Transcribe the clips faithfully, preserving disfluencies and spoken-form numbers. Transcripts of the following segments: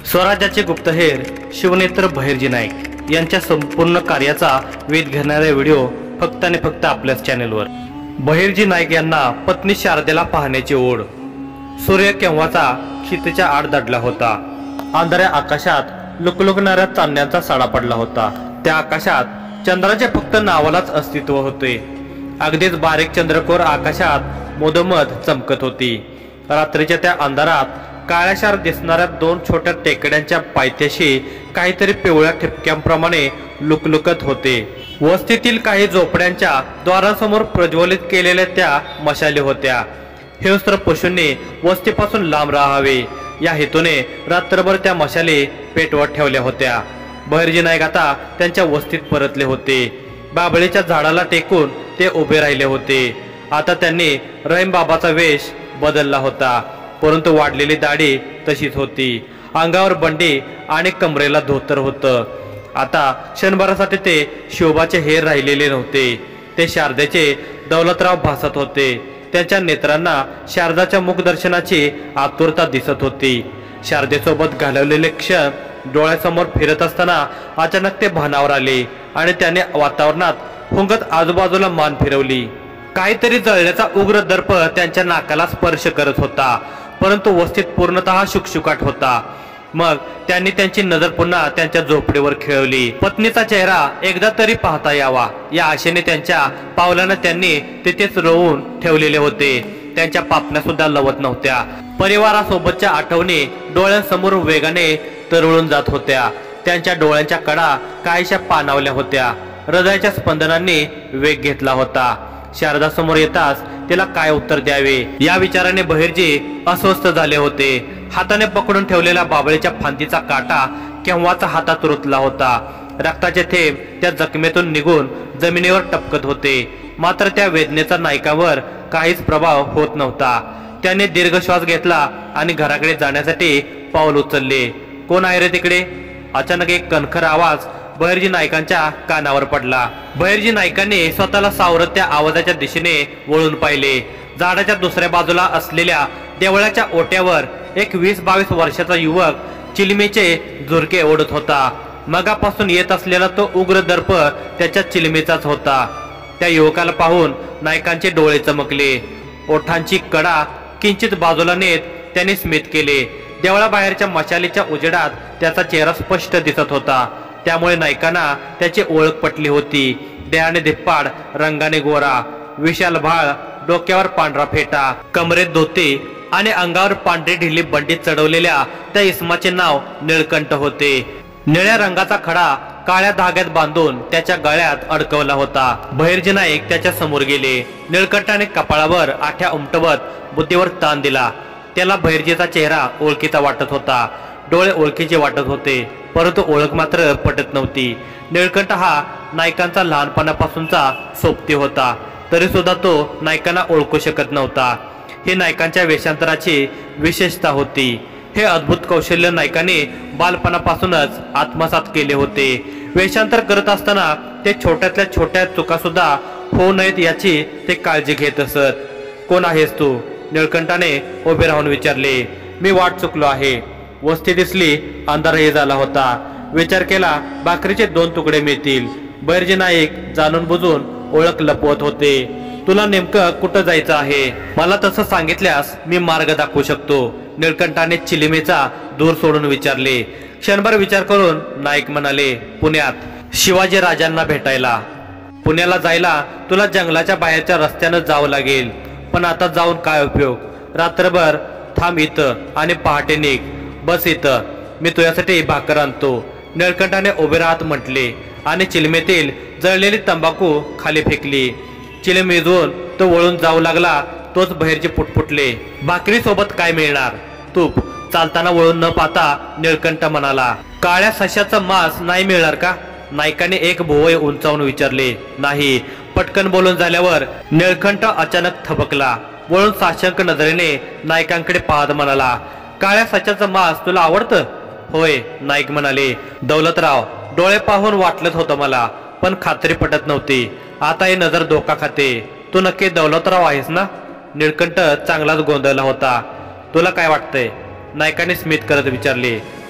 स्वराज्याचे गुप्तहेर शिवनेत्र बहिर्जी नाईक यांच्या संपूर्ण कार्याचा वेध घेणारे व्हिडिओ फक्त आणि फक्त आपल्याच चॅनेलवर। बहिर्जी नाईक यांना पत्नी शारदेला पाहण्याची ओढ। सूर्य केव्हाचा क्षितिजा आड दडला होता। अंधाऱ्या आकाशात लुकलुकणाऱ्या चांदण्याचा साडा पडला होता। त्या आकाशात चंद्राचे फक्त नावालाच अस्तित्व होते। अगदीच बारीक चंद्रकोर आकाशात मोदमद चमकत होती। रात्रीच्या त्या अंधारात काळ्याशार दिसणाऱ्या दोन छोट्या टेकड्यांच्या पायथ्याशी काहीतरी पिवळ्या ठिपक्यांप्रमाणे लुकलुकत होते। वस्तीतील काही झोपड्यांच्या द्वारांसमोर प्रज्वलित केलेल्या त्या मशाली होत्या। हिंस्र पशूंनी वस्तीपासून लांब राहावे या हेतूने रात्रभर त्या मशाली पेटवत ठेवल्या होत्या। बहिर्जी नाईक आता त्यांच्या वस्तीत परतले होते। बाभळीच्या झाडाला टेकून ते उभे राहिले होते। आता त्यांनी रहीमबाबाचा वेश बदलला होता, परंतु वाढलेली दाढी तशीच होती। अंगावर बंडी आणि कमरेला धोतर होतं। आता क्षणभरासाठी ते शोभाचे हेर राहिलेले नव्हते। ते शारदेचे दौलतराव भासत होते। त्यांच्या नेत्रांना शारदाच्या मुखदर्शनाची आतुरता दिसत होती। शारदेसोबत घालवलेले क्षण डोळ्यासमोर फिरत असताना अचानक ते भानावर आले आणि त्याने वातावरणात हुंगत आजूबाजूला मान फिरवली। काहीतरी जळल्याचा उग्र दर्प त्यांच्या नाकाला स्पर्श करत होता, परंतु वस्तीत पूर्णतः शुकशुकाट होता। मग त्यांनी त्यांची नजर पुन्हा त्यांच्या झोपडीवर खेळवली। पत्नीचा चेहरा एकदा तरी पाहता यावा या आशेने त्यांच्या पावलांना त्यांनी तिथेच रोवून ठेवलेले होते। त्यांच्या पापण्या सुद्धा लवत नव्हत्या। परिवारासोबतच्या आठवणी डोळ्यांसमोर वेगाने तरळून जात होत्या। त्यांच्या डोळ्यांच्या कडा काहीशा पाणावल्या होत्या। हृदयाच्या स्पंदनांनी वेग घेतला होता। शारदा समोर येताच तिला काय उत्तर द्यावे या विचाराने बहिर्जी अस्वस्थ झाले होते। हाताने पकडून ठेवलेल्या बाभळीच्या फांदीचा काटा केव्हाचा हातात रुतला होता। रक्ताचे थेंब त्या जखमेतून निघून जमिनीवर टपकत होते, मात्र त्या वेदनेचा नायकावर काहीच प्रभाव होत नव्हता। त्याने दीर्घ श्वास घेतला आणि घराकडे जाण्यासाठी पाऊल उचलले। कोण आहे रे तिकडे? अचानक एक कणखर आवाज बहिर्जी नाईकांच्या कानावर पडला। बहिर्जी नाईकांनी स्वतःला सावरत त्या आवाजाच्या दिशेने वळून पाहिले। झाडाच्या दुसऱ्या बाजूला असलेल्या देवळाच्या ओट्यावर एक वीस बावीस वर्षाचा युवक चिलमीचे झुरके ओढत होता। मगापासून येत असलेला तो उग्र दर्प त्याच्या चिलमीचाच होता। त्या युवकाला पाहून नाईकांचे डोळे चमकले। ओठांची कडा किंचित बाजूला नेत त्यांनी स्मित केले। देवळाबाहेरच्या मशालीच्या उजेडात त्याचा चेहरा स्पष्ट दिसत होता, त्यामुळे नाईकांना त्याची ओळख पटली होती। देहाने धिप्पाड, रंगाने गोरा, विशाल भाळ, डोक्यावर पांढरा फेटा, कमरेत धोती आणि अंगावर पांढरी ढिली बंडी चढवलेल्या त्या इसमाचे नाव निळकंठ होते। निळ्या रंगाचा खडा काळ्या धाग्यात बांधून त्याच्या गळ्यात अडकवला होता। बहिर्जी नाईक त्याच्या समोर गेले। निळकंठाने कपाळावर आठ्या उमटवत बुद्धीवर ताण दिला। त्याला बहिर्जीचा चेहरा ओळखीचा वाटत होता, डोळे ओळखीचे वाटत होते, परंतु ओळख मात्र पटत नव्हती। निळकंठ हा नाईकांचा लहानपणापासूनचा सोबती होता, तरी सुद्धा तो नाईकांना ओळखू शकत नव्हता। हे नाईकांच्या वेशांतराची विशेषता होती। हे अद्भुत कौशल्य नाईकांनी बालपणापासूनच आत्मसात केले होते। वेशांतर करत असताना ते छोट्यातल्या छोट्या चुका सुद्धा होऊ नयेत याची ते काळजी घेत असत। कोण आहेस तू? निळकंठाने उभे राहून विचारले। मी वाट चुकलो आहे। वस्ती दिसली, अंधारही झाला होता। विचार केला भाकरीचे दोन तुकडे मिळतील। बहिर्जी नाईक जाणून बुजून ओळख लपवत होते। तुला नेमकं कुठं जायचं आहे? मला तसं सांगितल्यास मी मार्ग दाखवू शकतो, निळकंठाने चिलिमेचा दूर सोडून विचारले। क्षणभर विचार करून नाईक म्हणाले, पुण्यात शिवाजी राजांना भेटायला। पुण्याला जायला तुला जंगलाच्या बाहेरच्या रस्त्यानं जावं लागेल, पण आता जाऊन काय उपयोग? रात्रभर थांब इथं आणि पहाटे निघ। बस इथं, मी तुझ्यासाठी भाकर आणतो, निळकंठाने उभे राहत म्हटले आणि चिलमेतील जळलेली तंबाखू खाली फेकली। चिलम विजवून तो वळून जाऊ लागला। तोच बहिर्जी पुटपुटले, भाकरी सोबत काय मिळणार? तूप। चालताना वळून न पाहता निळकंठ म्हणाला, काळ्या सश्याचं मांस नाही मिळणार का? नाईकाने एक भुवई उंचावून विचारले। नाही। पटकन बोलून झाल्यावर निळकंठ अचानक थबकला। वळून साशंक नजरेने नाईकांकडे पाहत म्हणाला, काळ्या सश्याचं मांस तुला आवडतं? होय, नाईक म्हणाले। दौलतराव, डोळे पाहून वाटलंच होतं मला, पण खात्री पटत नव्हती। आता ही नजर धोका खाते। तू नक्की दौलतराव आहेस ना? निळकंठ चांगलाच गोंधळला होता। तुला काय वाटतंय? नाईकाने स्मित करत विचारले।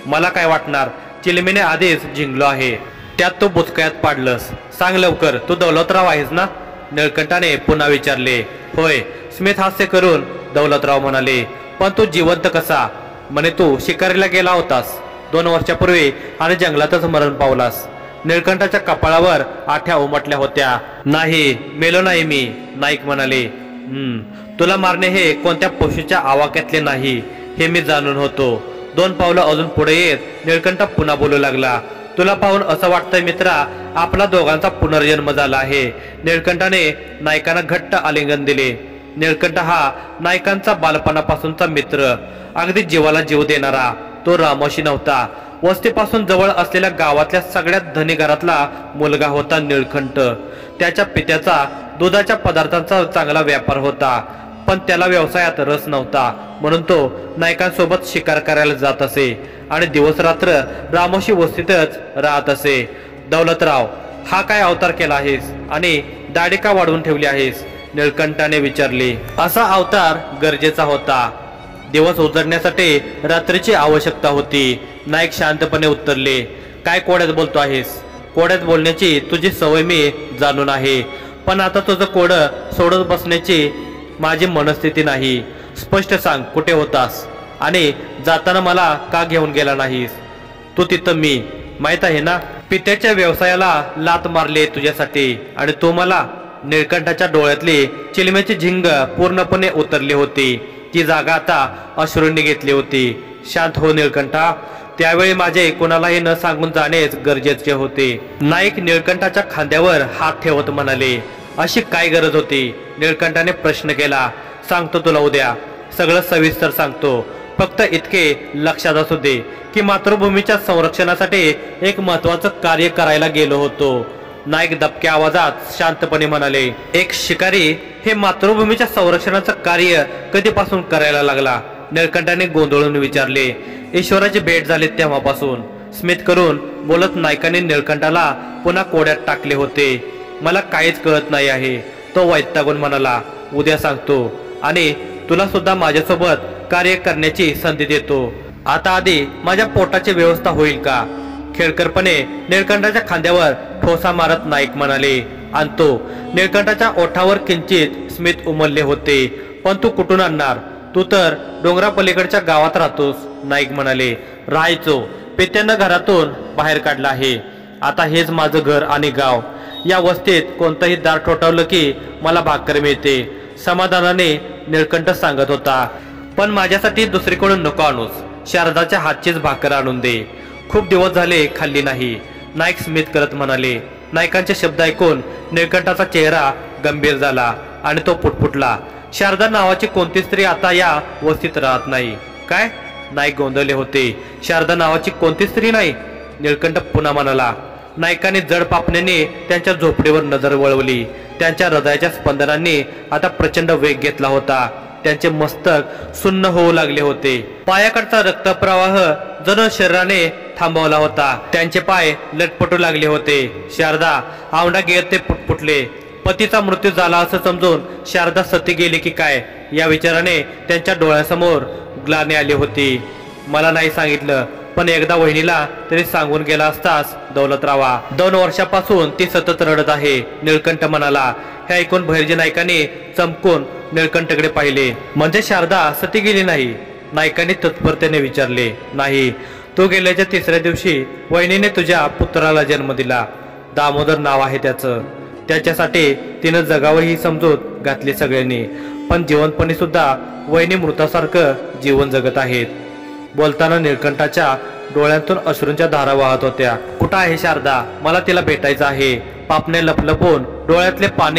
मला काय वाटणार, चिलमीने आधीच जिंकलो आहे, त्यात तू बुचकळ्यात पाडलंस. सांग लवकर, तू दौलतराव आहेस ना? निळकंठाने पुन्हा विचारले. होय, स्मिथ हास्य करून दौलतराव म्हणाले. पण तू जिवंत कसा? म्हणे तू शिकारीला गेला होतास दोन वर्षापूर्वी आणि जंगलातच मरण पावलास. निळकंठाच्या कपाळावर आठ्या उमटल्या होत्या. नाही, मेलो नाही मी, नाईक म्हणाले. हम्म तुला मारणे हे कोणत्या पशूच्या आवाक्यातले नाही हे मी जाणून होतो. दोन पावलं अजून पुढे येत निळकंठ पुन्हा बोलू लागला. तुला पाहून असं वाटतंय मित्रा, आपला दोघांचा पुनर्जन्म झाला आहे. निळकंठाने नायकांना घट्ट आलिंगन दिले. निळकंठ हा नायकांचा बालपणापासूनचा मित्र, अगदी जीवाला जीव देणारा. तो रामोशी नव्हता. वस्तीपासून जवळ असलेल्या गावातल्या सगळ्यात धनी घरातला मुलगा होता निळकंठ. त्याच्या पित्याचा दुधाच्या पदार्थांचा चांगला व्यापार होता, पण त्याला व्यवसायात रस नव्हता. म्हणून तो नायकांसोबत शिकार करायला जात असे आणि दिवस रात्र रामोशी वस्तीतच राहत असे. दौलतराव, हा काय अवतार केला आहेस आणि दाढी का वाढवून ठेवली आहेस? निळकंठाने विचारले. असा अवतार गरजेचा होता. दिवस उजळण्यासाठी रात्रीची आवश्यकता होती. नाईक शांतपणे उत्तरले. काय कोड्यात बोलतो आहेस? कोड्यात बोलण्याची तुझी सवय मी जाणून आहे, पण आता तुझं कोडं सोडत बसण्याची माझी मनस्थिती नाही. स्पष्ट सांग, कुठे होतास आणि जाताना मला का घेऊन गेला नाहीस? तू तिथं मी, माहित आहे ना? पित्याच्या व्यवसायाला लात मारली तुझ्यासाठी आणि तू मला. निळकंठाच्या डोळ्यातली चिलम्याची झिंग पूर्णपणे उतरली होती. ती जागा आता अश्रूंनी घेतली होती. शांत हो निळकंठा, त्यावेळी माझे कोणालाही न सांगून जाणेच गरजेचे होते. नाईक निळकंठाच्या खांद्यावर हात ठेवत म्हणाले. अशी काय गरज होती? निळकंठाने प्रश्न केला. सांगतो तुला उद्या, सगळं सविस्तर सांगतो. फक्त इतके लक्षात असू दे की मातृभूमीच्या संरक्षणासाठी एक महत्वाचं कार्य करायला गेलो होतो. नाईक दबक्या आवाजात शांतपणे म्हणाले. एक शिकारी हे मातृभूमीच्या संरक्षणाचं कार्य कधीपासून करायला लागला? निळकंठाने गोंधळून विचारले. ईश्वराची भेट झाली तेव्हापासून, स्मित करून बोलत नायकाने निळकंठाला पुन्हा कोड्यात टाकले होते. मला काहीच कळत नाही आहे, तो वैतागून म्हणाला. उद्या सांगतो आणि तुला सुद्धा माझ्यासोबत कार्य करण्याची संधी देतो. आता आधी माझ्या पोटाची व्यवस्था होईल का? खेळकरपणे निळकंठाच्या खांद्यावर ठोसा मारत नाईक म्हणाले. आणतो. निळकंठाच्या ओठावर किंचित स्मित उमलले होते. पण तू कुठून आणणार? तू तर डोंगरापलीकडच्या गावात राहतोस, नाईक म्हणाले. राहायचो, पित्यानं घरातून बाहेर काढला आहे. आता हेच माझं घर आणि गाव. या वस्तीत कोणतंही दार ठोठावलं की मला भाकर मिळते, समाधानाने निळकंठ सांगत होता. पण माझ्यासाठी दुसरीकडून नको आणूस, शारदाच्या हातचीच भाकर आणून दे. खूप दिवस झाले खाल्ली नाही, नाईक स्मित करत म्हणाले. नायकांचे शब्द ऐकून निळकंठाचा चेहरा गंभीर झाला आणि तो पुटपुटला. शारदा नावाची कोणती स्त्री आता या वस्तीत राहत नाही काय? नाईक गोंधळले होते. शारदा नावाची कोणती स्त्री नाही? निळकंठ पुन्हा म्हणाला. नायकाने जड पापण्याने त्यांच्या झोपडीवर नजर वळवली. त्यांच्या हृदयाच्या स्पंदनांनी आता प्रचंड वेग घेतला होता. त्यांचे मस्तक सुन्न होऊ लागले होते. पायाकडचा रक्तप्रवाह जणू शरीराने थांबवला होता. त्यांचे पाय लटपटू लागले होते. शारदा, आवडा घेत ते पुटपुटले. पतीचा मृत्यू झाला असं समजून शारदा सती गेली की काय या विचाराने त्यांच्या डोळ्यासमोर ग्लानी आली होती. मला नाही सांगितलं, पण एकदा वहिनीला तरी सांगून गेला असतास दौलतरावा. दोन वर्षापासून ती सतत रडत आहे, निळकंठ म्हणाला. हे ऐकून भैरजी नायकाने चमकून निळकंठकडे पाहिले. म्हणजे शारदा सती गेली नाही? नायकाने तत्परतेने विचारले. नाही, तो गेल्याच्या तिसऱ्या दिवशी वहिनीने तुझ्या पुत्राला जन्म दिला. दामोदर नाव आहे त्याचं. त्याच्यासाठी तिनं जगावं ही समजूत घातली सगळ्यांनी. पण जिवंतपणी सुद्धा वहिनी मृतासारखं जीवन जगत आहेत. बोलताना निळकंठाच्या डोळ्यांतून अश्रूंच्या धारा वाहत होत्या. कुठं आहे शारदा? मला तिला भेटायचं आहे. पापणे लपलपून डोळ्यातले पाने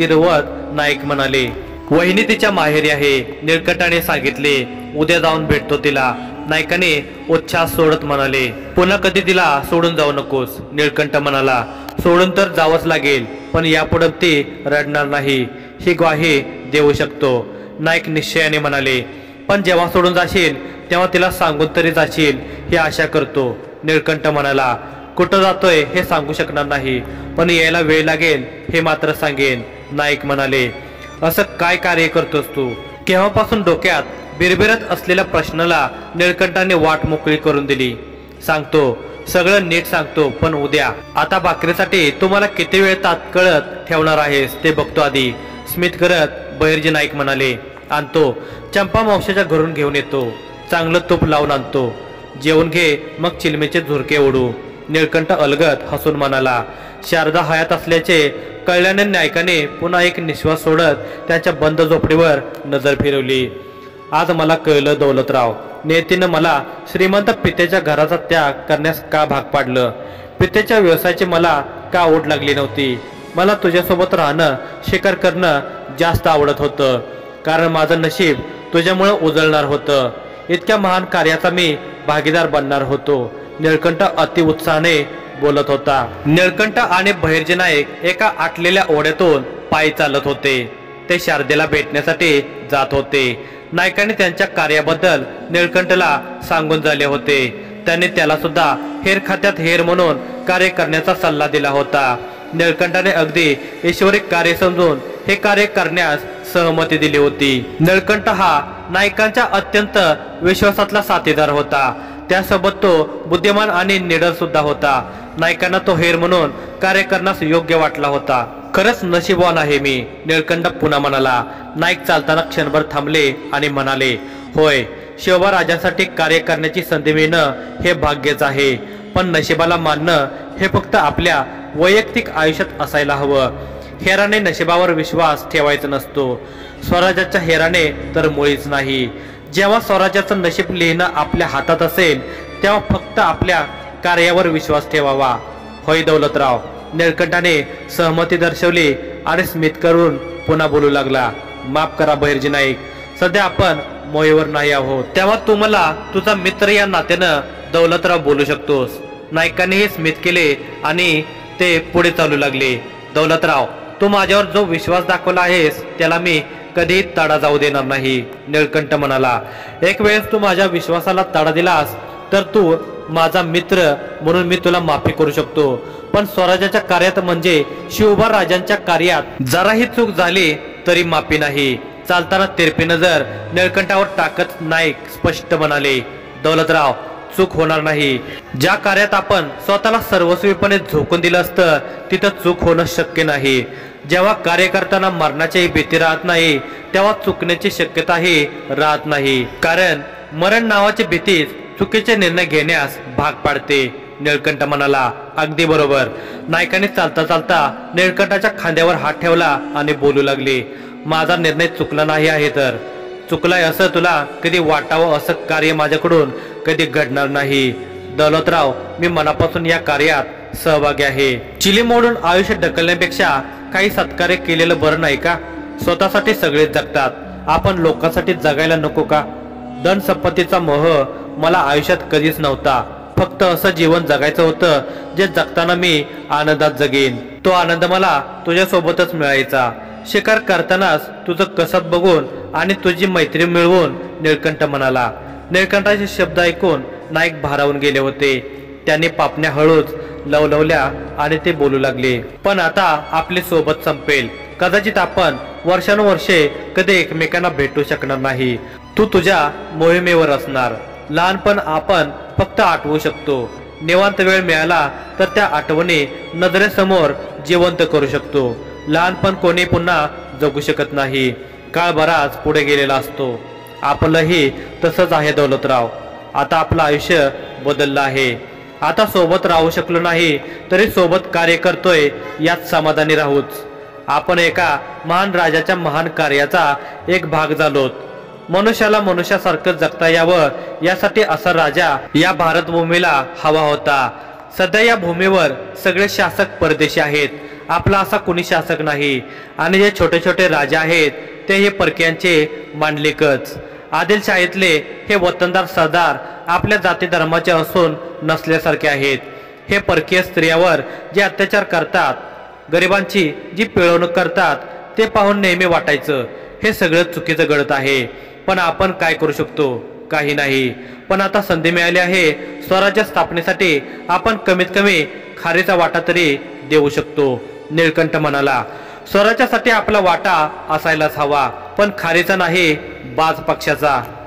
जिरवत नाईक म्हणाले. वहिनी तिच्या माहेरी आहे, निळकंठाने सांगितले. उद्या जाऊन भेटतो तिला, नायकाने उच्छ्वास सोडत म्हणाले. पुन्हा कधी तिला सोडून जाऊ नकोस, निळकंठ म्हणाला. सोडून तर जावंच लागेल, पण यापुढे ती रडणार नाही ही ग्वाही देऊ शकतो, नाईक निश्चयाने म्हणाले. पण जेव्हा सोडून जाशील तेव्हा तिला सांगून तरी जाशील ही आशा करतो, निळकंठ म्हणाला. कुठं जातोय हे सांगू शकणार नाही, पण यायला वेळ लागेल हे मात्र सांगेन, नाईक म्हणाले. असं काय कार्य करतोस तू? केव्हापासून डोक्यात बिरबिरत असलेल्या प्रश्नाला निळकंठाने वाट मोकळी करून दिली. सांगतो, सगळं नीट सांगतो, पण उद्या. आता भाकरीसाठी तुम्हाला किती वेळ तात्कळत ठेवणार आहेस ते बघतो आधी, स्मित करत बहिर्जी नाईक म्हणाले. आणतो. चंपा मावशीच्या घरून घेऊन येतो. चांगलं तूप लावून आणतो. जेवून घे, मग चिलमेचे झुरके ओढू. निळकंठ अलगद हसून म्हणाला. शारदा हयात असल्याचे कळल्याने नायकाने पुन्हा एक निश्वास सोडत त्याच्या बंद झोपडीवर नजर फिरवली. आज मला कळलं दौलतराव, नेतीनं मला श्रीमंत पितेच्या घराचा त्याग करण्यास का भाग पाडलं. पितेच्या व्यवसायाची मला का ओढ लागली नव्हती. मला तुझ्यासोबत राहणं, शिकार करणं जास्त आवडत होतं, कारण माझं नशीब तुझ्यामुळं उजळणार होतं. इतक्या महान कार्याचा मी भागीदार बनणार होतो. निळकंठ अति उत्साहाने बोलत होता. निळकंठ आणि बहिर्जी नाईक एका आटलेल्या ओढ्यातून पायी चालत होते. ते शारदेला भेटण्यासाठी जात होते. नायकाने त्यांच्या कार्याबद्दल निळकंठला सांगून झाले होते. त्यांनी त्याला सुद्धा हेर खात्यात हेर म्हणून कार्य करण्याचा सल्ला दिला होता. निळकंठाने अगदी ईश्वरी कार्य समजून हे कार्य करण्यास सहमती दिली होती. निळकंठ हा नायकांच्या अत्यंत विश्वासातला साथीदार होता. त्यासोबत तो बुद्धिमान आणि निडर सुद्धा होता. नायकांना तो हेर म्हणून कार्य करण्यास योग्य वाटला होता. खरंच नशीबवान आहे मी, निळकंठ पुन्हा म्हणाला. नाईक चालताना क्षणभर थांबले आणि म्हणाले, होय, शिवबा राजांसाठी कार्य करण्याची संधी मिळणं हे भाग्यच आहे, पण नशिबाला मानणं हे फक्त आपल्या वैयक्तिक आयुष्यात असायला हवं. हेराने नशिबावर विश्वास ठेवायचा नसतो, स्वराज्याच्या हेराने तर मुळीच नाही. जेव्हा स्वराज्याचं नशीब लिहिणं आपल्या हातात असेल तेव्हा फक्त आपल्या कार्यावर विश्वास ठेवावा. होय दौलतराव, निळकंठाने सहमती दर्शवली आणि स्मित करून पुन्हा बोलू लागला. माफ करा बहिर्जी नाईक, सध्या आपण मोहीवर नाही आहोत, तेव्हा तू मला तुझा मित्र या नात्यानं दौलतराव बोलू शकतोस. नायकानेही स्मित केले आणि ते पुढे चालू लागले. दौलतराव, तू माझ्यावर जो विश्वास दाखवला आहेस त्याला मी कधी तडा जाऊ देणार नाही, निळकंठ म्हणाला. एक वेळेस तू माझ्या विश्वासाला तडा दिलास तर तू माझा मित्र म्हणून मी तुला माफी करू शकतो, पण स्वराज्याच्या कार्यात म्हणजे शिवबा राजांच्या कार्यात जराही चूक झाली तरी माफी नाही. चालताना तिरपी नजर निळकंठावर टाकत नाईक स्पष्ट म्हणाले. दौलतराव, चूक होणार नाही. ज्या कार्यात आपण स्वतःला सर्वस्वीपणे झोकून दिलं असतं तिथं चूक होणं शक्य नाही. जेव्हा कार्य करताना मरणाची भीती राहत नाही तेव्हा चुकण्याची शक्यताही राहत नाही, कारण मरण नावाची भीतीच चुकीचे निर्णय घेण्यास भाग पाडते, निळकंठ म्हणाला. अगदी बरोबर. नायकाने चालता चालता निळकंठाच्या खांद्यावर हात ठेवला आणि बोलू लागले. माझा निर्णय चुकला नाही आहे तर चुकलाय असं तुला कधी वाटावं असं कार्य माझ्याकडून कधी घडणार नाही. दौलतराव, मी मनापासून या कार्यात सहभागी आहे. चिली मोडून आयुष्य ढकलण्यापेक्षा काही सत्कार्य केलेलं बरं नाही का? स्वतःसाठी सगळेच जगतात, आपण लोकांसाठी जगायला नको का? धन संपत्तीचा मोह मला आयुष्यात कधीच नव्हता. फक्त असं जीवन जगायचं होतं जे जगताना मी आनंदात जगेन. तो आनंद मला तुझ्या सोबतच मिळायचा. शिकार करतानाच तुझं कसब बघून आणि तुझी मैत्री मिळवून, निळकंठ म्हणाला. निळकंठाचे शब्द ऐकून नाईक भारावून गेले होते. त्यांनी पापण्या हळूच लवलवल्या आणि ते बोलू लागले. पण आता आपली सोबत संपेल. कदाचित आपण वर्षानुवर्षे कधी एकमेकांना भेटू शकणार नाही. तू तुझ्या मोहिमेवर असणार. लहानपण आपण फक्त आठवू शकतो. निवांत वेळ मिळाला तर त्या आठवणी नजरेसमोर जिवंत करू शकतो. लहानपण कोणी पुन्हा जगू शकत नाही. काळ बराच पुढे गेलेला असतो. आपलंही तसंच आहे दौलतराव. आता आपलं आयुष्य बदललं आहे. आता सोबत राहू शकलो नाही तरी सोबत कार्य करतोय यात समाधानी राहूच. आपण एका महान राजाच्या महान कार्याचा एक भाग झालोत. मनुष्याला मनुष्यासारखं जगता यावं यासाठी असा राजा या भारतभूमीला हवा होता. सध्या या भूमीवर सगळे शासक परदेशी आहेत. आपला असा कुणी शासक नाही आणि जे छोटे छोटे राजा आहेत ते हे परक्यांचे मांडलिकच. आदिलशाहीतले हे वतनदार सरदार आपल्या जाती धर्माचे असून नसल्यासारखे आहेत. हे परकीय स्त्रियावर जे अत्याचार करतात, गरिबांची जी पिळवणूक करतात ते पाहून नेहमी वाटायचं हे सगळं चुकीचं घडत आहे. पण आपण काय करू शकतो? काही नाही. पण आता संधी मिळाली आहे स्वराज्य स्थापनेसाठी. आपण कमीत कमी खारीचा वाटा तरी देऊ शकतो, निळकंठ म्हणाला. स्वराज्यासाठी आपला वाटा असायलाच हवा, पण खारीचा नाही, बाज पक्षाचा.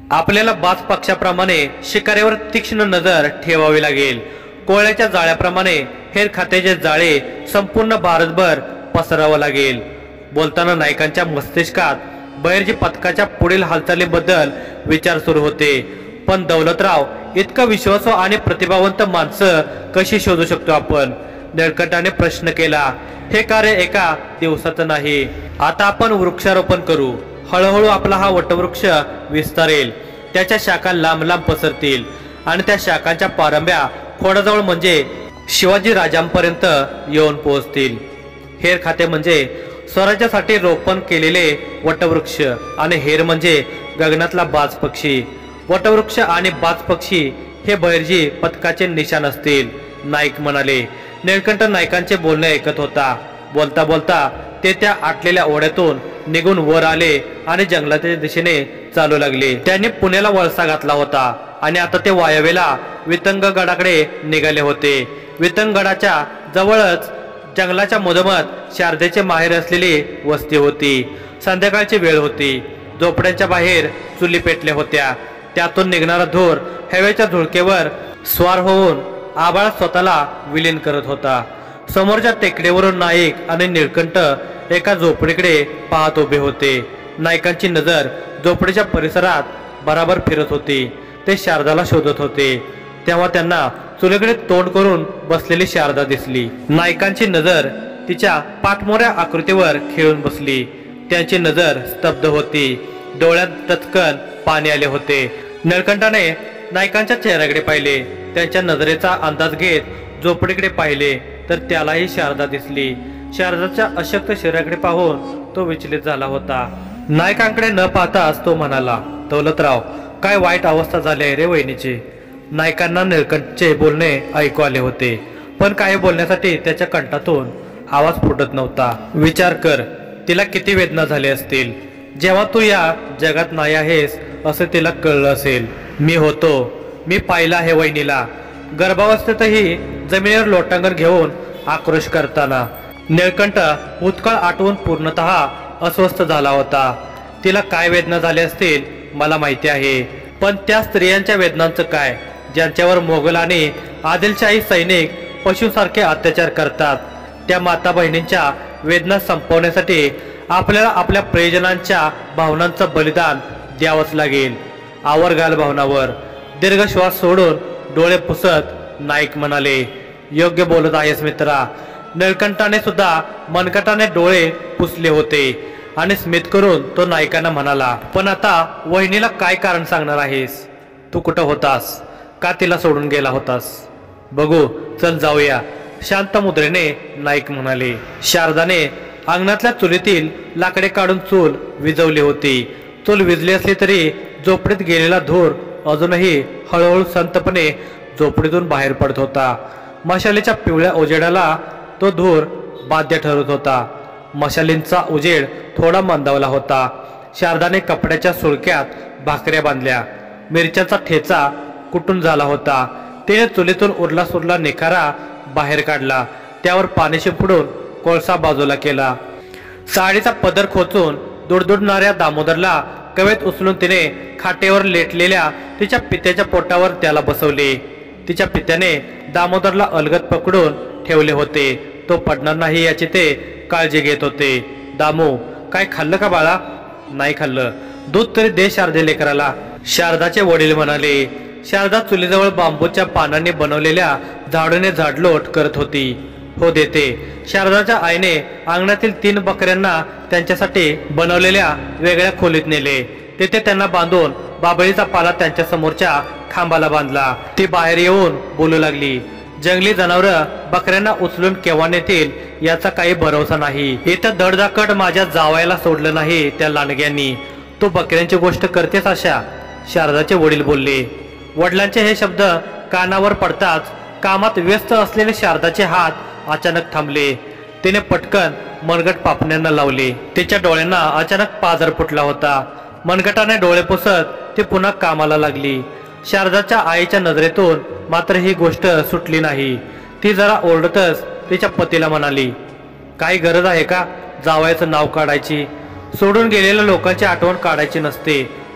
आपल्याला बाज पक्षाप्रमाणे शिकाऱ्यावर तीक्ष्ण नजर ठेवावी लागेल। कोळ्याच्या जाळ्याप्रमाणे हेर खात्याचे जाळे संपूर्ण भारतभर पसरावं लागेल। बोलताना नायकांच्या मस्तिष्कात बहिर्जी पथकाच्या पुढील हालचालींबद्दल विचार सुरू होते। पण दौलतराव, इतका विश्वासू आणि प्रतिभावंत माणसं कशी शोधू शकतो आपण? निळकंठाने प्रश्न केला। हे कार्य एका दिवसाचं नाही। आता आपण वृक्षारोपण करू। हळूहळू आपला हा वटवृक्ष विस्तारेल, त्याच्या शाखा लांब लांब पसरतील आणि त्या शाखांच्या पारंब्या खोडाजवळ म्हणजे शिवाजी राजांपर्यंत येऊन पोहोचतील। हेर खाते म्हणजे स्वराज्यासाठी रोपण केलेले वटवृक्ष आणि हेर म्हणजे गगनातला बाज पक्षी। वटवृक्ष आणि बाज पक्षी हे बहिर्जी पथकाचे निशाण असतील, नाईक म्हणाले। निळकंठ नायकांचे बोलणे ऐकत होता। बोलता बोलता ते त्या आटलेल्या ओढ्यातून निघून वर आले आणि जंगलाच्या दिशेने चालू लागले। त्यांनी पुण्याला वळसा घातला होता आणि आता ते वायव्येला वितंगगडाकडे निघाले होते। वितंगगडाच्या जवळच जंगलाच्या मधोमध शारदेचे माहेर असलेली वस्ती होती। संध्याकाळची वेळ होती। झोपड्यांच्या बाहेर चुली पेटल्या होत्या। त्यातून निघणारा धूर हवेच्या झुळकेवर स्वार होऊन आभाळात स्वतःला विलीन करत होता। समोरच्या टेकडीवरून नाईक आणि निळकंठ एका झोपडीकडे पाहत उभे होते। नायकांची नजर झोपडीच्या परिसरात बराबर फिरत होती। ते शारदाला शोधत होते। तेव्हा त्यांना चुलीकडे तोंड करून बसलेली शारदा दिसली। नायकांची नजर तिच्या पाठमोऱ्या आकृतीवर खेळून बसली। त्यांची नजर स्तब्ध होती। डोळ्यात टचकन पाणी आले होते। निळकंठाने नायकांच्या चेहऱ्याकडे पाहिले। त्यांच्या नजरेचा अंदाज घेत झोपडीकडे पाहिले तर त्यालाही शारदा दिसली। शारदाच्या अशक्त शरीराकडे पाहून तो विचलित झाला होता। नायकांकडे न पाहताच तो म्हणाला, दौलतराव, काय वाईट अवस्था झाली आहे रे वहिनीची। नायकांना निळकंठचे बोलणे ऐकू आले होते, पण काही बोलण्यासाठी त्याच्या कंठातून आवाज फुटत नव्हता। विचार कर, तिला किती वेदना झाली असतील जेव्हा तू या जगात नाही आहेस असं तिला कळलं असेल। मी होतो, मी पाहिलं आहे वहिनीला गर्भावस्थेतही जमिनीवर लोटांगण घेऊन आक्रोश करताना। निळकंठ भूतकाळ आठवून पूर्णतः अस्वस्थ झाला होता। तिला काय वेदना झाल्या असतील मला माहिती आहे, पण त्या स्त्रियांच्या वेदनांचं काय ज्यांच्यावर मोगल आणि आदिलशाही सैनिक पशुसारखे अत्याचार करतात। त्या माता बहिणींच्या वेदना संपवण्यासाठी आपल्याला आपल्या प्रियजनांच्या भावनांचं बलिदान द्यावंच लागेल। आवर घाल भावनावर। दीर्घ श्वास सोडून डोळे पुसत नाईक म्हणाले, योग्य बोलत आहेस मित्रा। निळकंठाने सुद्धा मनकटाने डोळे पुसले होते आणि स्मित करून तो नायकांना म्हणाला, पण आता वहिनीला काय कारण सांगणार आहेस? तू कुठं होतास? का तिला सोडून गेला होतास? बघू, चल जाऊया, शांत मुद्रेने नाईक म्हणाले। शारदाने अंगणातल्या चुलीतील लाकडे काढून चूल विझवली होती। चूल विझली असली तरी झोपडीत गेलेला धूर अजूनही हळूहळू संतपणे झोपडीतून बाहेर पडत होता। मशालीच्या पिवळ्या उजेडाला तो धूर बाध्य ठरत होता। मशालींचा उजेड थोडा मंदावला होता। शारदाने कपड्याच्या सुळक्यात भाकऱ्या बांधल्या। मिरच्याचा ठेचा कुटून झाला होता। तिने चुलीतून उरला सुरला निखारा बाहेर काढला। त्यावर पाणी शिंपडून कोळसा बाजूला केला। साडीचा पदर खोचून दुडदुडणाऱ्या दामोदरला कवेत उचलून तिने खाटेवर लेटलेल्या तिच्या पित्याच्या पोटावर त्याला बसवले। तिच्या पित्याने दामोदरला अलगद पकडून ठेवले होते। तो पडणार नाही याची ते काळजी घेत होते। दामू, काय खाल्लं का बाळा? नाही खाल्लं। दूध तरी दे शारदे लेकराला, शारदाचे वडील म्हणाले। शारदा चुलीजवळ बांबूच्या पानांनी बनवलेल्या झाडूने झाडलोट करत होती। हो देते। शारदाच्या आईने अंगणातील तीन बकऱ्यांना त्यांच्यासाठी बनवलेल्या वेगळ्या खोलीत नेले। तेथे त्यांना बांधून बाबळीचा पाला त्यांच्या समोरच्या खांबाला बांधला। ती बाहेर येऊन बोलू लागली, जंगली जनावरं बकऱ्यांना उचलून केव्हा नेतील याचा काही भरोसा नाही। इथं धडधाकट माझ्या जावयाला सोडलं नाही त्या लांडग्यांनी। तो बकऱ्यांची गोष्ट करतेस अशा? शारदाचे वडील बोलले। वडिलांचे हे शब्द कानावर पडताच कामात व्यस्त असलेले शारदाचे हात अचानक थांबले। तिने पटकन मनगट पापण्यांना लावले। तिच्या डोळ्यांना अचानक पाझर फुटला होता। मनगटाने डोळे पुसत ती पुन्हा कामाला लागली। शारदाच्या आईच्या नजरेतून मात्र ही गोष्ट सुटली नाही। ती जरा ओरडतच तिच्या पतीला म्हणाली, काही गरज आहे का जावयाचं नाव काढायची? सोडून गेलेल्या लोकांची आठवण काढायची नसते।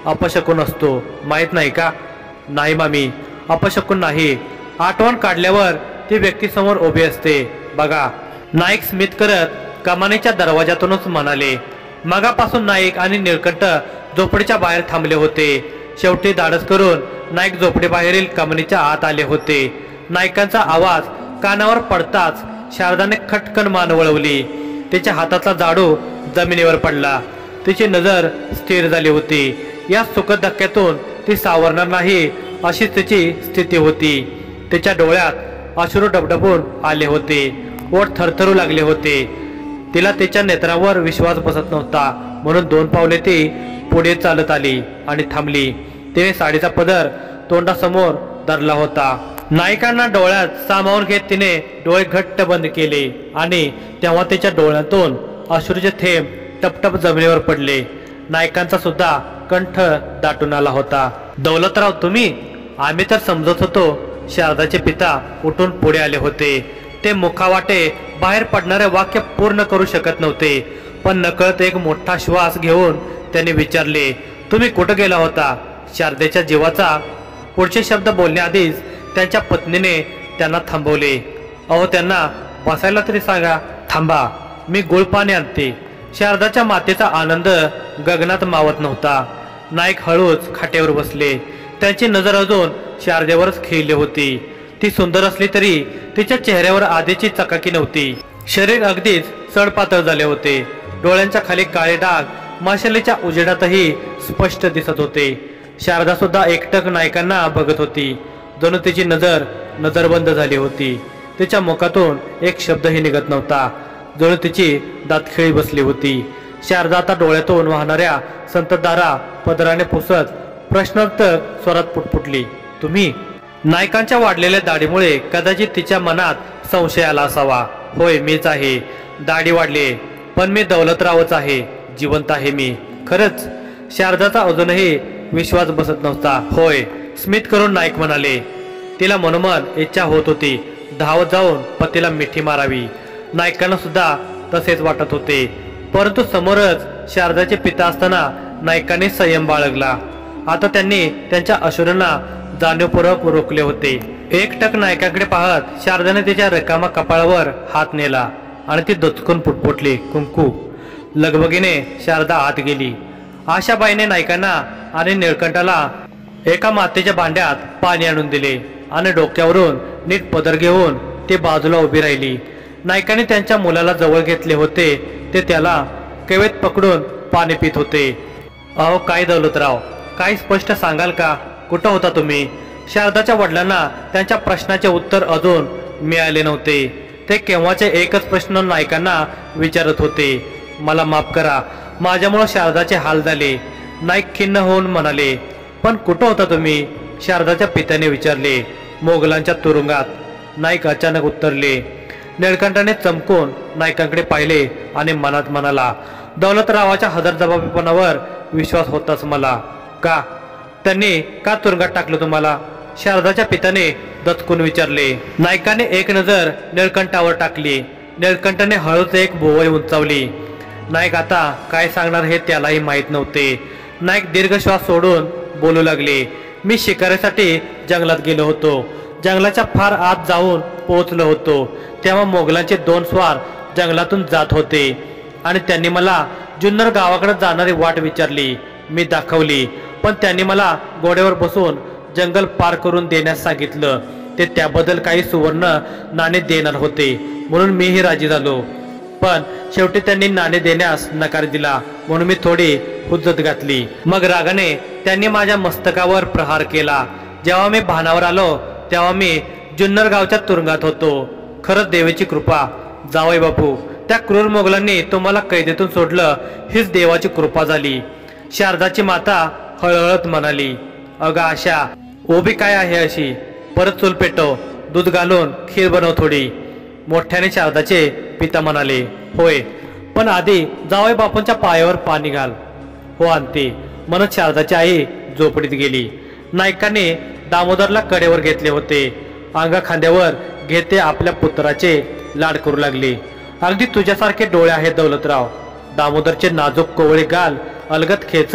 अपशकुन असतो, माहीत नाही का? नाही मामी, अपशकुन नाही. आठवण काढल्यावर ती व्यक्ती समोर उभी असते बघा. नाईक स्मित करत कमानीच्या दरवाजातूनच म्हणाले. मगापासून नाईक आणि निळकंठ झोपडीच्या बाहेर थांबले होते. शेवटी धाडस करून नाईक झोपडीबाहेरील कमानीच्या आत आले होते. नाईकांचा आवाज कानावर पडताच शारदाने खटकन मान वळवली. तिच्या हाताचा झाडू जमिनीवर पडला. तिची नजर स्थिर झाली होती. या सुखद धक्क्यातून ती सावरणार नाही अशी तिची स्थिती होती. तिच्या डोळ्यात अश्रू डबडबून आले होते. ओठ थरथरू लागले होते. तिला तिच्या नेत्रांवर विश्वास बसत नव्हता. म्हणून दोन पावले ती पुढे चालत आली आणि थांबली. तिने साडीचा पदर तोंडासमोर धरला होता. नायकांना डोळ्यात सामावून घेत तिने डोळे घट्ट बंद केले आणि तेव्हा तिच्या डोळ्यातून अश्रूचे थेंब टपटप जमिनीवर पडले. नायकांचा सुद्धा कंठ दाटून आला होता. दौलतराव तुम्ही? आम्ही तर समजत होतो. शारदाचे पिता उठून पुढे आले होते. ते मुखावाटे बाहेर पडणारे वाक्य पूर्ण करू शकत नव्हते. पण नकळत एक मोठा श्वास घेऊन त्यांनी विचारले, तुम्ही कुठं गेला होता? शारदेच्या जीवाचा पुढचे शब्द बोलण्याआधीच त्यांच्या पत्नीने त्यांना थांबवले. अहो त्यांना बसायला तरी सांगा. थांबा, मी गुळपाणी आणते. शारदाच्या मातेचा आनंद गगनात मावत नव्हता. नाईक हळूच खाटेवर बसले. त्यांची नजर अजून शारदेवरच खिळली होती. ती सुंदर असली तरी तिच्या चेहऱ्यावर आधीची चकाकी नव्हती. शरीर अगदीच सडपातळ झाले होते. डोळ्यांच्या खाली काळे डाग माशालीच्या उजेडातही स्पष्ट दिसत होते. शारदा सुद्धा एकटक नायकांना बघत होती. जणू तिची नजर नजरबंद झाली होती. तिच्या मुखातून एक शब्दही निघत नव्हता. जणू तिची दातखिळी बसली होती. शारदा आता डोळ्यातून वाहणाऱ्या संततधारा पदराने पुसत प्रश्नार्थक स्वरात पुटपुटली, तुम्ही? नायकांच्या वाढलेल्या दाढीमुळे कदाचित तिच्या मनात संशय आला असावा. होय, मीच आहे. दाढी वाढली पण मी दौलतरावच आहे. जिवंत आहे मी खरंच. शारदाचा अजूनही विश्वास बसत नव्हता. होय, स्मित करून नाईक म्हणाले. तिला मनोमन इच्छा होत होती धावत जाऊन पतीला मिठी मारावी. नायकांना सुद्धा तसेच वाटत होते. परंतु समोरच शारदाचे पिता असताना नायकाने संयम बाळगला. आता त्यांनी त्यांच्या अश्रूंना जाणीवपूर्वक रोखले होते. एकटक नायकाकडे पाहत शारदाने तिच्या रिकामा कपाळावर हात नेला आणि ती दचकून पुटपुटली, कुंकू. लगबगीने शारदा आत गेली. आशाबाईने नायकांना आणि निळकंठाला एका मातीच्या भांड्यात पाणी आणून दिले आणि डोक्यावरून नीट पदर घेऊन ती बाजूला उभी राहिली. नायकाने त्यांच्या मुलाला जवळ घेतले होते. ते त्याला कवेत पकडून पाणी पित होते. अहो काय दौलतराव, काय स्पष्ट सांगाल का? कुठं होता तुम्ही? शारदाच्या वडिलांना त्यांच्या प्रश्नाचे उत्तर अजून मिळाले नव्हते. ते केव्हाचे एकच प्रश्न नायकांना विचारत होते. मला माफ करा, माझ्यामुळे शारदाचे हाल झाले. नाईक खिन्न होऊन म्हणाले. पण कुठं होता तुम्ही? शारदाच्या पित्याने विचारले. मोगलांच्या तुरुंगात. नाईक अचानक उत्तरले. निळकंठाने चमकून नायकांकडे पाहिले आणि मनात म्हणाला, दौलतरावाच्या हजरजबाबीपणावर विश्वास होताच मला. का? त्यांनी का तुरुंगात टाकलं तुम्हाला? शारदाच्या पित्याने दचकून विचारले. नायकाने एक नजर निळकंठावर टाकली. निळकंठाने हळूच एक भुवई उंचावली. नाईक आता काय सांगणार हे त्यालाही माहीत नव्हते. नाईक दीर्घ श्वास सोडून बोलू लागले. मी शिकारीसाठी जंगलात गेलो होतो. जंगलाच्या फार आत जाऊन पोहोचलो होतो. तेव्हा मोगलांचे दोन स्वार जंगलातून जात होते आणि त्यांनी मला जुन्नर गावाकडे जाणारी वाट विचारली. मी दाखवली, पण त्यांनी मला घोड्यावर बसून जंगल पार करून देण्यास सांगितलं. ते त्याबद्दल काही सुवर्ण नाणे देणार होते, म्हणून मीही राजी झालो. पण शेवटी त्यांनी नाणे देण्यास नकार दिला, म्हणून मी थोडी हुज्जत घातली. मग रागाने त्यांनी माझ्या मस्तकावर प्रहार केला. जेव्हा मी भानावर आलो तेव्हा मी जुन्नर गावच्या तुरुंगात होतो. खरंच देवाची कृपा जावई बापू. त्या क्रूर मोगलांनी तुम्हाला कैदेतून सोडलं हीच देवाची कृपा झाली. शारदाची माता हळहळत म्हणाली. अगं आशा, ओबी काय आहे अशी? परत चूल पेटव, दूध घालून खीर बनव थोडी. मोठ्याने शारदाचे पिता म्हणाले. होय, पण आधी जावई बापूंच्या पायावर पाणी घाल. हो आणते, म्हणत शारदाची आई झोपडीत गेली. नायकाने दामोदरला कडेवर घेतले होते. अंगा खांद्यावर घेते आपल्या पुत्राचे लाड करू लागले. अगदी तुझ्यासारखे डोळे आहेत दौलतराव. दामोदरचे नाजूक कोवळे गाल अलगत खेचत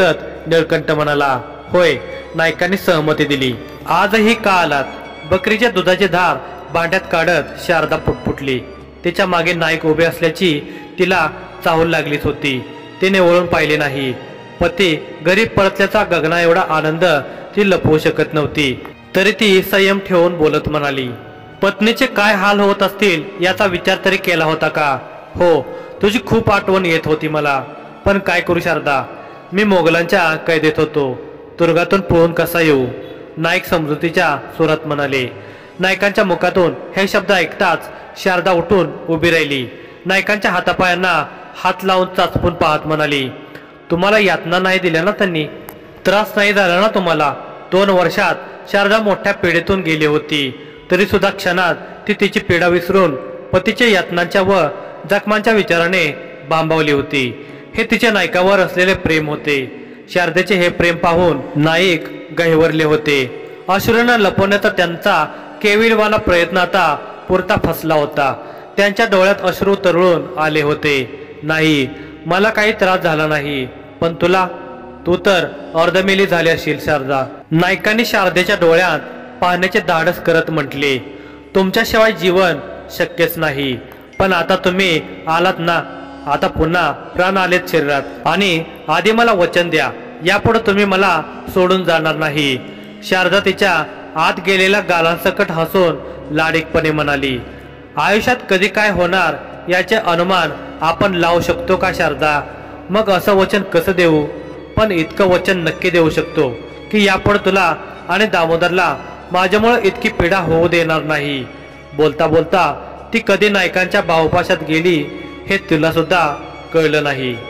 निळकंठ म्हणाला, होय. नायकांनी सहमती दिली. आजही का आलात? बकरीच्या दुधाची धार भांड्यात काढत शारदा पुटपुटली. तिच्या मागे नाईक उभे असल्याची तिला चाहूल लागलीच होती. तिने वळून पाहिले नाही. पती घरी परतल्याचा गगना एवढा आनंद ती लपवू शकत नव्हती. तरी ती संयम ठेवून बोलत म्हणाली, पत्नीचे काय हाल होत असतील याचा विचार तरी केला होता का? हो, तुझी खूप आठवण येत होती मला. पण काय करू शारदा, मी मोगलांच्या कैदेत होतो. तुरुंगातून पळून कसा येऊ? नाईक समजुतीच्या सुरात म्हणाले. नायकांच्या मुखातून हे शब्द ऐकताच शारदा उठून उभी राहिली. नायकांच्या हातापायांना हात लावून चाचपून पाहत म्हणाली, तुम्हाला यातना नाही दिल्या ना त्यांनी? त्रास नाही झाला ना तुम्हाला? दोन वर्षात शारदा मोठ्या पिढीतून गेली होती. तरी सुद्धा क्षणात ती तिची पीडा विसरून पतीच्या यातनांच्या व जखमांच्या विचाराने बांबावली होती. हे तिच्या नायकावर असलेले प्रेम होते. शारदेचे हे प्रेम पाहून नाईक गहिवरले होते. अश्रूंना लपवण्याचा त्यांचा केविलवाना प्रयत्न आता पुरता फसला होता. त्यांच्या डोळ्यात अश्रू तरळून आले होते. नाही, मला काही त्रास झाला नाही, पण तुला? तू तर अर्धमेली झाली असेल शारदा. नायकांनी शारदेच्या डोळ्यात पाहण्याचे धाडस करत म्हटले, तुमच्याशिवाय जीवन शक्यच नाही. पण आता तुम्ही आलात ना, आता पुन्हा प्राण आलेत शरीरात. आणि आधी मला वचन द्या, यापुढे तुम्ही मला सोडून जाणार नाही. शारदा तिच्या आत गेलेल्या गालांसकट हसून लाडीकपणे म्हणाली, आयुष्यात कधी काय होणार याचे अनुमान आपण लावू शकतो का शारदा? मग असं वचन कसं देऊ? पण इतकं वचन नक्की देऊ शकतो की यापुढे तुला आणि दामोदरला माझ्यामुळे इतकी पीडा होऊ देणार नाही. बोलता बोलता ती कधी नायकांच्या बाहुपाशात गेली हे तिला सुद्धा कळलं नाही.